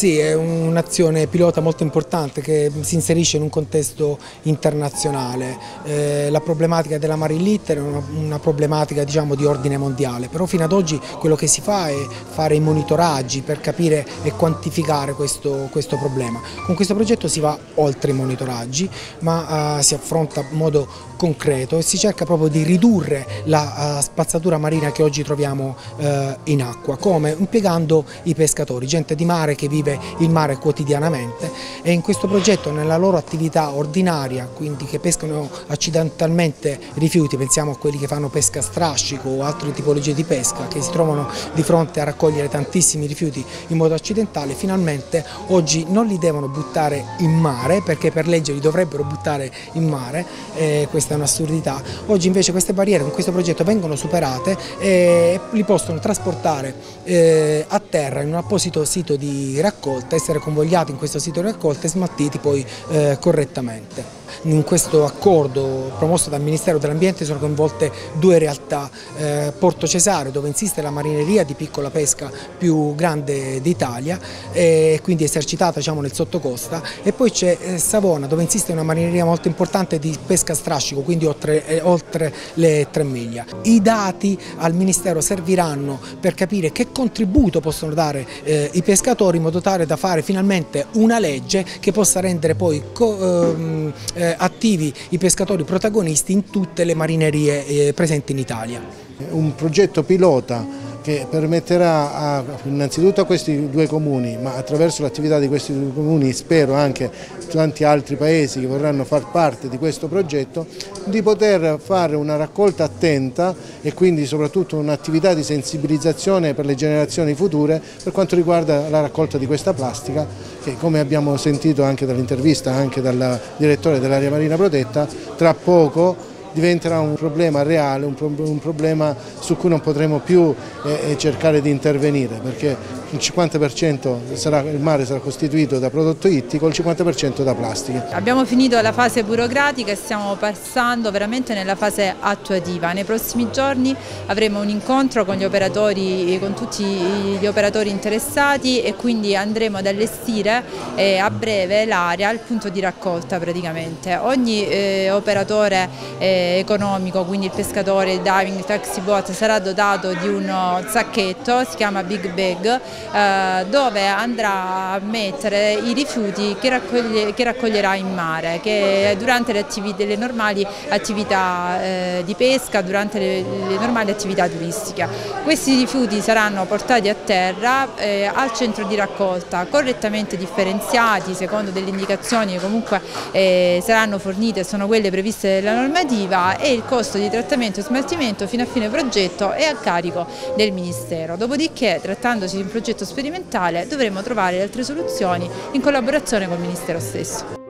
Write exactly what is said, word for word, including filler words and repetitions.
Sì, è un'azione pilota molto importante che si inserisce in un contesto internazionale. Eh, la problematica della marine litter è una, una problematica, diciamo, di ordine mondiale, però fino ad oggi quello che si fa è fare i monitoraggi per capire e quantificare questo, questo problema. Con questo progetto si va oltre i monitoraggi, ma uh, si affronta in modo concreto e si cerca proprio di ridurre la uh, spazzatura marina che oggi troviamo uh, in acqua, come impiegando i pescatori, gente di mare che vive il mare quotidianamente, e in questo progetto, nella loro attività ordinaria, quindi che pescano accidentalmente rifiuti, pensiamo a quelli che fanno pesca a strascico o altre tipologie di pesca che si trovano di fronte a raccogliere tantissimi rifiuti in modo accidentale, finalmente oggi non li devono buttare in mare, perché per legge li dovrebbero buttare in mare, eh, questa è un'assurdità. Oggi invece queste barriere con questo progetto vengono superate e li possono trasportare eh, a terra in un apposito sito di raccolta, essere convogliati in questo sito di raccolta e smaltiti poi eh, correttamente. In questo accordo promosso dal Ministero dell'Ambiente sono coinvolte due realtà, eh, Porto Cesareo, dove insiste la marineria di piccola pesca più grande d'Italia e quindi esercitata, diciamo, nel sottocosta, e poi c'è eh, Savona, dove insiste una marineria molto importante di pesca a strascico, quindi oltre, eh, oltre le tre miglia. I dati al Ministero serviranno per capire che contributo possono dare eh, i pescatori, in modo tale da fare finalmente una legge che possa rendere poi co, ehm, eh, attivi i pescatori protagonisti in tutte le marinerie eh, presenti in Italia. Un progetto pilota che permetterà a, innanzitutto a questi due comuni, ma attraverso l'attività di questi due comuni spero anche tanti altri paesi che vorranno far parte di questo progetto, di poter fare una raccolta attenta e quindi soprattutto un'attività di sensibilizzazione per le generazioni future per quanto riguarda la raccolta di questa plastica, che, come abbiamo sentito anche dall'intervista anche dal direttore dell'area marina protetta, tra poco diventerà un problema reale, un, pro un problema su cui non potremo più eh, cercare di intervenire, perché il cinquanta per cento sarà, il mare sarà costituito da prodotto ittico, il cinquanta per cento da plastica. Abbiamo finito la fase burocratica e stiamo passando veramente nella fase attuativa. Nei prossimi giorni avremo un incontro con gli operatori, con tutti gli operatori interessati, e quindi andremo ad allestire eh, a breve l'area, il punto di raccolta praticamente. Ogni eh, operatore eh, economico, quindi il pescatore, il diving, il taxi boat, sarà dotato di uno zacchetto, si chiama Big Bag, eh, dove andrà a mettere i rifiuti che, raccoglie, che raccoglierà in mare, che durante le, attività, le normali attività eh, di pesca, durante le, le normali attività turistiche. Questi rifiuti saranno portati a terra eh, al centro di raccolta, correttamente differenziati secondo delle indicazioni che comunque eh, saranno fornite, sono quelle previste dalla normativa, e il costo di trattamento e smaltimento fino a fine progetto è a carico del Ministero. Dopodiché, trattandosi di un progetto sperimentale, dovremo trovare altre soluzioni in collaborazione col Ministero stesso.